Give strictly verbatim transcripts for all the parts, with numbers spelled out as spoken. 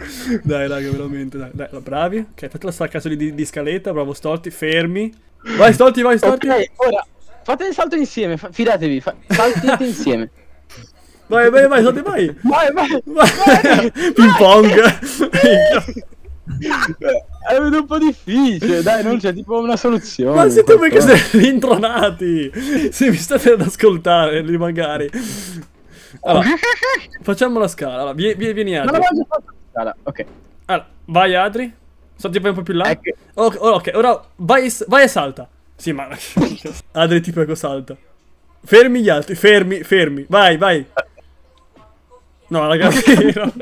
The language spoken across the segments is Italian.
Dai, raga, veramente, dai, dai, bravi. Ok, fate la sta caso di, di scaletta, bravo Stolti, fermi. Vai Stolti, vai Stolti. Ok, ora fate il salto insieme, fa fidatevi, fa saltate insieme. Vai, vai, vai, Stolti, vai. Vai, vai, vai. Ping pong. È un po' difficile, dai, non c'è tipo una soluzione. Ma siete voi che siete rintronati. Se mi state ad ascoltare, lì magari. Allora, facciamo la scala. Allora, vieni, vieni Adri. Non avevo già fatto la scala, ok. Allora, vai Adri. Salti poi un po' più là. Ecco. Ok, ok, ora vai, vai e salta. Sì, ma... Adri, ti prego, salta. Fermi gli altri, fermi, fermi. Vai, vai. No, ragazzi, no.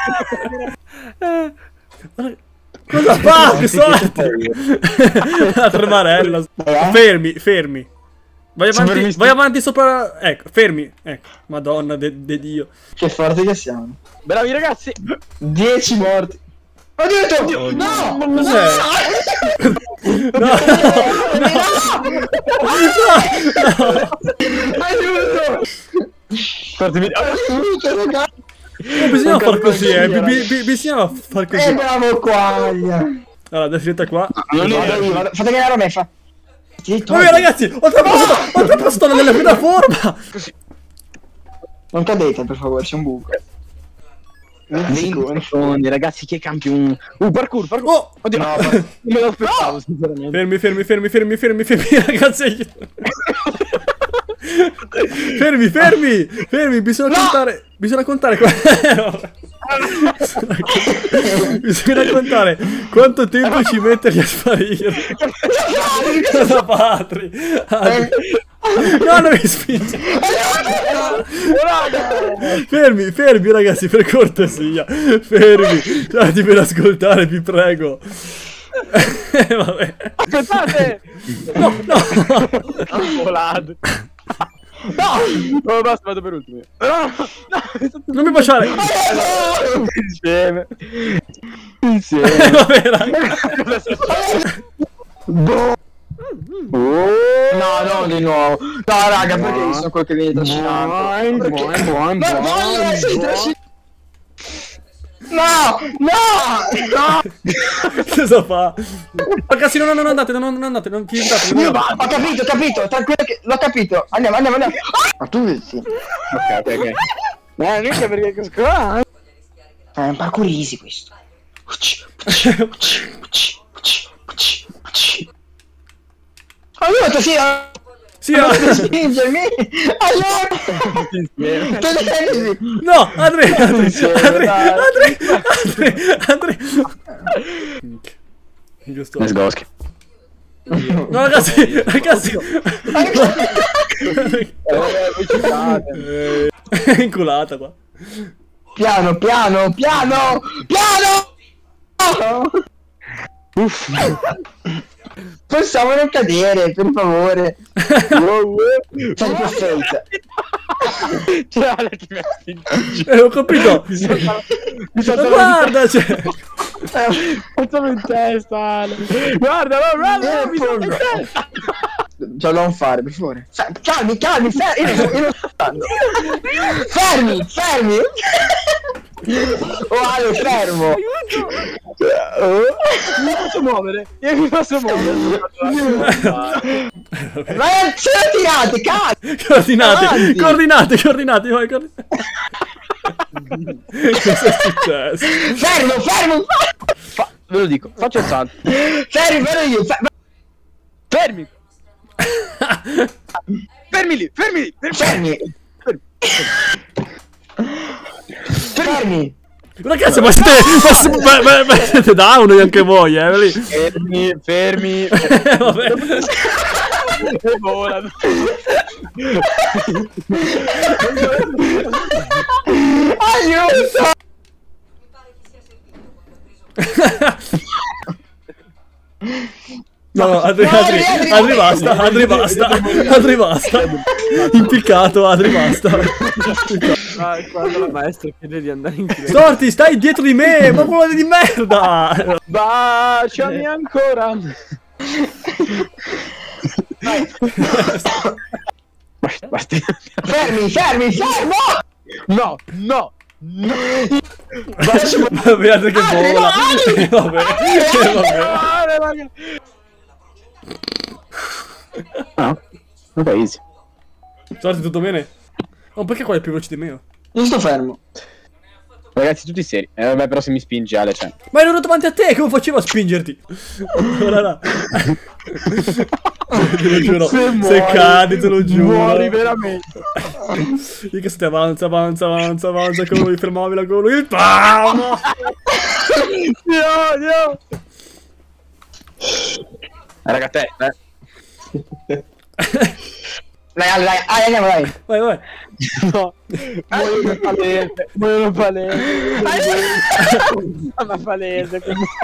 Cosa fa? Che sorte! La tremarella. Fermi, fermi. Vai avanti, vai avanti sopra... Ecco, fermi. Ecco, madonna de, de Dio. Che forti che siamo. Bravi ragazzi. dieci morti. Oddio, oddio. No! No! Cos'è? No! No! Aiuto! Fatemi... Aiuto, ragazzi! Non bisogna far così, eh. B -b bisogna far così. Eh, bravo qua. Allora, adesso siete qua. Non vado io, vado. Fate che a me fa. Vabbè ragazzi, ho trapassato, ho trapassato nella piattaforma. Non cadete per favore, c'è un buco. venti secondi, ragazzi, che campione. Uh, parkour, parkour. Oh, oddio, no, non me lo aspettavo, sinceramente. Fermi, fermi, fermi, fermi, fermi, fermi, ragazzi. Fermi, fermi, fermi, bisogna no! contare, bisogna contare qua. Bisogna contare quanto tempo ci mette a sparire. Cosa Patri? No, non mi spingi. Fermi, fermi ragazzi, per cortesia. Fermi, dai, per ascoltare, vi prego. Vabbè. Aspettate. No, no. Volato. No! Oh, basta, vado per ultimo. No, no, non mi baciare! Insieme. Insieme. Vabbè, raga. No, no, di nuovo. No, raga, perché io sono quello che viene trascinato? Perché... Ma voglio essere trascinato! No! No! No! Cosa fa? Ragazzi, no, no, non andate, no, non andate, non finistate. Io va, ho capito, ho capito, tranquillo che l'ho capito. Andiamo, andiamo, andiamo. Ma tu sì. Ok, ok, ok. Ma mica perché che scuola? È un parkour easy questo. Aiuto, sì. Sì, non spingermi! Aiuto! Toglietevi! No! Andrea! Andrea! Andrea! Andrea! Andrea! Giusto. Nesgoschi. No ragazzi! Ragazzi! È inculata qua. Piano, piano, piano! Piano! Uff. Possiamo non cadere, per favore. Sei perfetta. C'è Ale che mi ha spinto. Eh, ho capito. Mi sono guarda, c'è. Facciamo in testa, Ale. Guarda, guarda, mi sono in testa. Ce lo non fare, per favore. Calmi, calmi, fermi. Io non, io non sto stando. Fermi, fermi. Oh Ale, fermo. Mi posso muovere. Io mi posso muovere. Ma ce l'ho tirate, cazzo. Coordinate, avanti. coordinate, coordinate. Vai, coordinate. Cosa è successo? Fermo, fermo. Fa ve lo dico, faccio il salto. Fermi, fermo io. Fermi. Fermi lì, fermi lì. Fermi. Fermi. Ragazzi, ma siete, ma, ma, ma siete down anche voi, eh? Lì. Fermi, fermi. Vabbè. E vola. Aiuto. No, no, Adri, Adri, Adri, Adri basta, Adri basta, Adri basta. Impiccato, Adri basta. Ah, quando la maestra chiede di andare in chiesa. Storti, stai dietro di me, ma quello di merda. Baciami ancora. Basta. Fermi, fermi, fermo. No, no, Guardate che vola. Vabbè, vabbè. No, vabbè, easy. Sorti, tutto bene? Oh, perché qua è più veloce di me? Io sto fermo. Ragazzi, tutti seri. Eh, vabbè, però se mi spinge Ale, cioè. Ma ero davanti a te, come facevo a spingerti? Ora là. Te lo giuro, se, se cadi te lo giuro. Muori veramente. Io che se ti avanza, avanza, avanza, avanza, con lui, fermavila con lui. Pam! No, no. Raga, te, eh. Dai, dai, dai, dai, andiamo, dai. Vai, vai. No, muoiono palese, muoiono palese. Ma palese.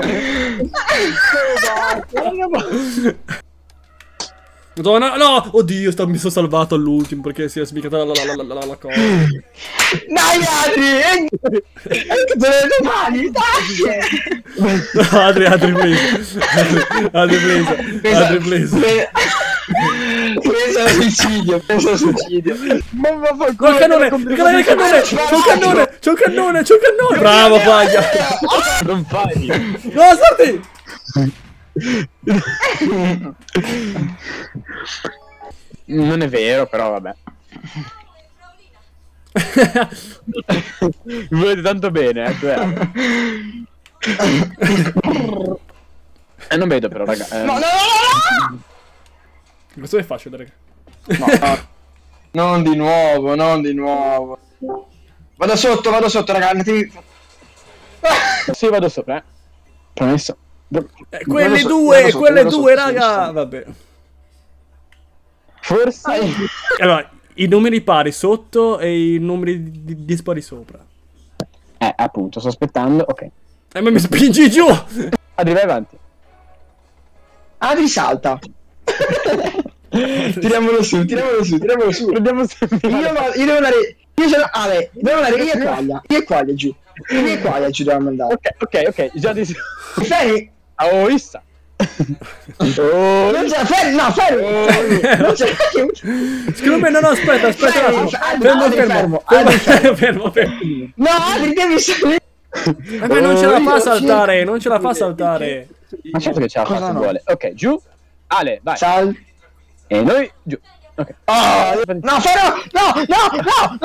Madonna, no! Oddio, sta, mi sono salvato all'ultimo perché si è sbicata la, la, la, la, la, la cosa. Dai, Adri! Ecco le mani, dai! No, Adri, Adri, please. Adri, please. Adri, please. Pensa al suicidio, pensa al suicidio. Ma va fa il cannone, il cannone, il cannone, c'è un cannone, c'è un cannone, c'è un cannone. Bravo, Paglia. Non fai. No, starti. Non è vero, però vabbè. Mi volete tanto bene, ecco. Eh. eh, non vedo però, raga. Eh. No, no, no, no! Questo è facile, raga. No, no. Non di nuovo, non di nuovo. Vado sotto, vado sotto, raga. Andatevi... Sì, vado sopra, eh. Promesso. Eh, quelle so, due, sotto, quelle due, sotto, raga. Sì, sì. Vabbè. Forse. Allora, i numeri pari sotto e i numeri di dispari sopra. Eh, appunto, sto aspettando. Ok. Eh, ma mi spingi giù! Adri, vai avanti. Adri salta. Tiriamolo su, tiriamolo su, tiriamolo su. Prendiamo sempre. Io, vado, io devo andare. Io sono. Ale, devo andare io e quaglia. Io e quaglia giù. Io e quaglia ci dobbiamo andare. Ok, ok, ok. Già ti. Fermi! Oh, issa. Oh, non c'è, fermi, no, fermi! Oh, non c'è. Secondo me, no, no, aspetta, aspetta un attimo. Fermo, fermo, fermo, fermo, fermo. No, Adri, devi salire. Ma oh, non ce la fa saltare, non ce la fa saltare. Ma certo che ce la fa, se vuole. Ok, giù. Ale, vai. Sal. E noi giù. Ok. Oh, no, fermo! No, no, no!